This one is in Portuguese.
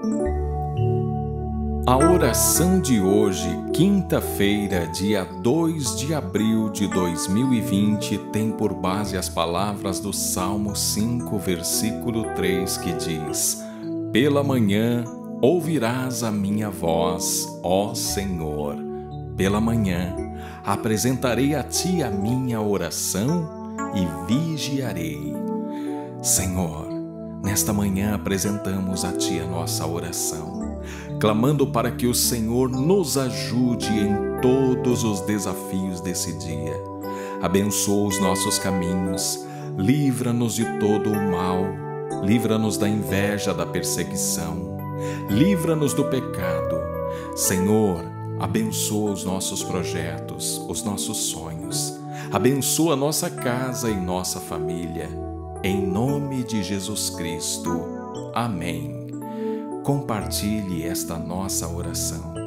A oração de hoje, quinta-feira, dia 2 de abril de 2020, tem por base as palavras do Salmo 5, versículo 3, que diz: Pela manhã ouvirás a minha voz, ó Senhor. Pela manhã apresentarei a Ti a minha oração e vigiarei. Senhor, nesta manhã apresentamos a Ti a nossa oração, clamando para que o Senhor nos ajude em todos os desafios desse dia. Abençoa os nossos caminhos, livra-nos de todo o mal, livra-nos da inveja, da perseguição, livra-nos do pecado. Senhor, abençoa os nossos projetos, os nossos sonhos, abençoa nossa casa e nossa família. Em nome de Jesus Cristo. Amém. Compartilhe esta nossa oração.